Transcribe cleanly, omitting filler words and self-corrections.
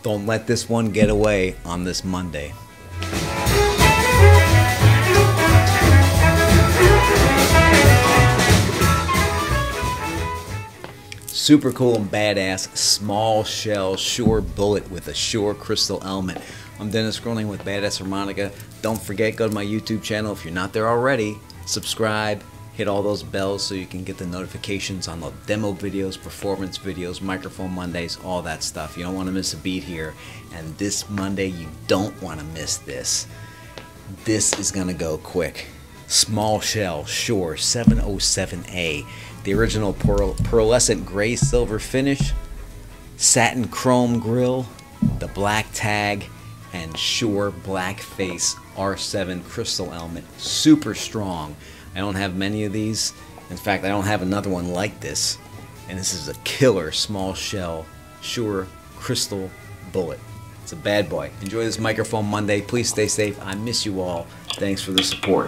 Don't let this one get away on this Monday. Super cool and badass small shell Shure Bullet with a Shure crystal element. I'm Dennis Groening with Badass Harmonica. Don't forget, go to my YouTube channel if you're not there already. Subscribe, hit all those bells so you can get the notifications on the demo videos, performance videos, microphone Mondays, all that stuff. You don't want to miss a beat here. And this Monday, you don't want to miss this. This is going to go quick. Small shell Shure 707A. The original pearlescent gray silver finish, satin chrome grill, the black tag, and Shure black face R7 crystal element. Super strong. I don't have many of these. In fact, I don't have another one like this. And this is a killer small shell Shure crystal bullet. It's a bad boy. Enjoy this microphone Monday. Please stay safe. I miss you all. Thanks for the support.